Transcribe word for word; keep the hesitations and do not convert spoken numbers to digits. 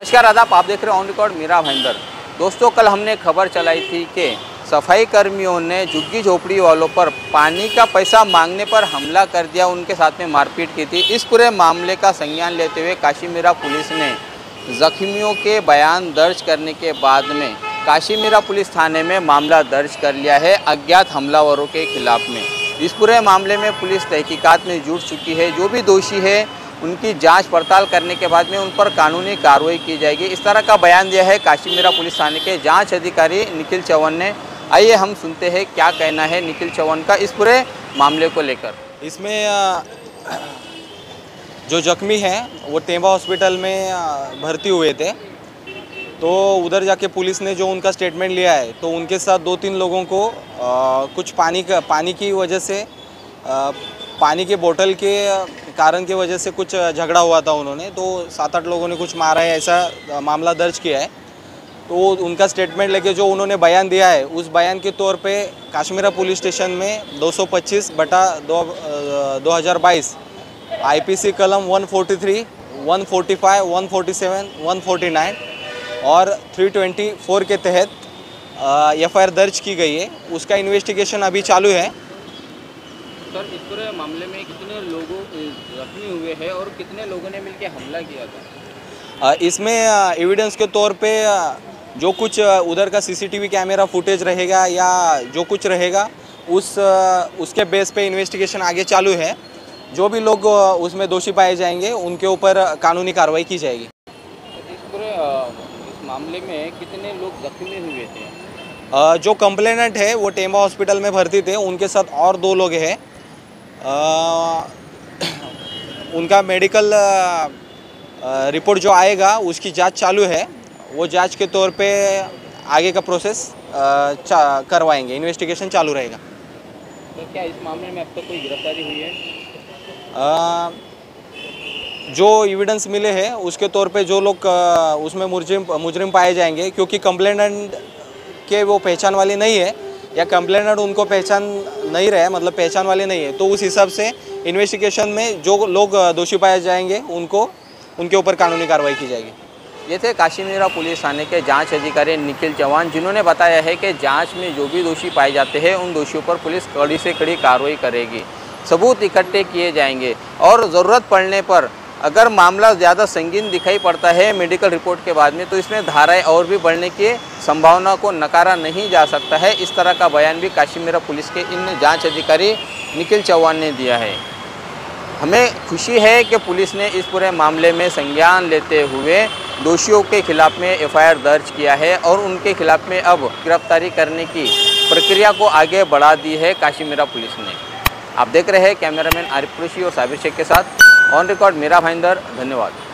नमस्कार आदाब, आप देख रहे हो ऑन रिकॉर्ड मीरा भाईंदर। दोस्तों, कल हमने खबर चलाई थी कि सफाई कर्मियों ने झुग्गी झोपड़ी वालों पर पानी का पैसा मांगने पर हमला कर दिया, उनके साथ में मारपीट की थी। इस पूरे मामले का संज्ञान लेते हुए काशीमीरा पुलिस ने जख्मियों के बयान दर्ज करने के बाद में काशीमीरा पुलिस थाने में मामला दर्ज कर लिया है अज्ञात हमलावरों के खिलाफ में। इस पूरे मामले में पुलिस तहकीकात में जुट चुकी है। जो भी दोषी है उनकी जांच पड़ताल करने के बाद में उन पर कानूनी कार्रवाई की जाएगी। इस तरह का बयान दिया है काशीमीरा पुलिस थाने के जांच अधिकारी निखिल चौहान ने। आइए हम सुनते हैं क्या कहना है निखिल चौहान का इस पूरे मामले को लेकर। इसमें जो जख्मी हैं वो टेंबा हॉस्पिटल में भर्ती हुए थे, तो उधर जाके पुलिस ने जो उनका स्टेटमेंट लिया है, तो उनके साथ दो तीन लोगों को आ, कुछ पानी का पानी की वजह से आ, पानी के बोतल के कारण की वजह से कुछ झगड़ा हुआ था उन्होंने, तो सात आठ लोगों ने कुछ मारा है, ऐसा मामला दर्ज किया है। तो उनका स्टेटमेंट लेके जो उन्होंने बयान दिया है, उस बयान के तौर पे काशीमीरा पुलिस स्टेशन में दो सौ पच्चीस बटा दो दो हज़ार बाईस आईपीसी कलम एक सौ तैंतालीस, एक सौ पैंतालीस, एक सौ सैंतालीस, एक सौ उनचास और तीन सौ चौबीस के तहत एफआईआर दर्ज की गई है। उसका इन्वेस्टिगेशन अभी चालू है। सर, इस पूरे मामले में कितने लोगों जख्मी हुए हैं और कितने लोगों ने मिलकर हमला किया था? इसमें एविडेंस के तौर पे जो कुछ उधर का सीसीटीवी कैमरा फुटेज रहेगा या जो कुछ रहेगा, उस उसके बेस पे इन्वेस्टिगेशन आगे चालू है। जो भी लोग उसमें दोषी पाए जाएंगे उनके ऊपर कानूनी कार्रवाई की जाएगी। इस पूरे इस मामले में कितने लोग जख्मी हुए थे? जो कंप्लेनेंट है वो टेंबा हॉस्पिटल में भर्ती थे, उनके साथ और दो लोग हैं। उनका मेडिकल रिपोर्ट जो आएगा उसकी जांच चालू है। वो जांच के तौर पे आगे का प्रोसेस करवाएंगे, इन्वेस्टिगेशन चालू रहेगा। तो क्या इस मामले में अब तक कोई गिरफ्तारी हुई है? आ, जो एविडेंस मिले हैं उसके तौर पे जो लोग उसमें मुजरिम मुजरिम पाए जाएंगे, क्योंकि कंप्लेनेंट के वो पहचान वाले नहीं है या कंप्लेनेंट उनको पहचान नहीं रहे, मतलब पहचान वाले नहीं है, तो उस हिसाब से इन्वेस्टिगेशन में जो लोग दोषी पाए जाएंगे उनको उनके ऊपर कानूनी कार्रवाई की जाएगी। ये थे काशीमीरा पुलिस थाने के जांच अधिकारी निखिल चौहान, जिन्होंने बताया है कि जांच में जो भी दोषी पाए जाते हैं उन दोषियों पर पुलिस कड़ी से कड़ी कार्रवाई करेगी। सबूत इकट्ठे किए जाएंगे और ज़रूरत पड़ने पर अगर मामला ज़्यादा संगीन दिखाई पड़ता है मेडिकल रिपोर्ट के बाद में, तो इसमें धाराएं और भी बढ़ने की संभावना को नकारा नहीं जा सकता है। इस तरह का बयान भी काशीमीरा पुलिस के इन जांच अधिकारी निखिल चौहान ने दिया है। हमें खुशी है कि पुलिस ने इस पूरे मामले में संज्ञान लेते हुए दोषियों के खिलाफ में एफआईआर दर्ज किया है और उनके खिलाफ में अब गिरफ्तारी करने की प्रक्रिया को आगे बढ़ा दी है काशीमीरा पुलिस ने। आप देख रहे हैं कैमरामैन आरिफ कुरैशी और साबिर शेख के साथ ऑन रिकॉर्ड मीरा भाईंदर। धन्यवाद।